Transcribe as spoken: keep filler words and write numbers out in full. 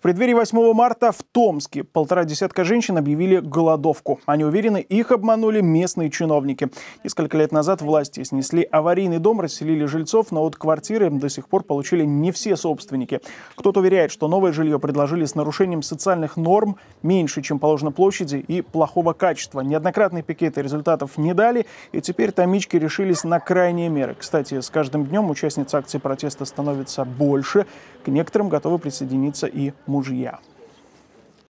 преддверии восьмого марта в Томске полтора десятка женщин объявили голодовку. Они уверены, их обманули местные чиновники. Несколько лет назад власти снесли аварийный дом, расселили жильцов, но вот квартиры до сих пор получили не все собственники. Кто-то уверяет, что новое жилье предложили с нарушением социальных норм, меньше, чем положено площади, и плохого качества. Неоднократные пикеты результатов не дали, и теперь томички решились на крайние меры. Кстати, с каждым днем участниц акции протеста становится больше. К некоторым готовы присоединиться и мужья.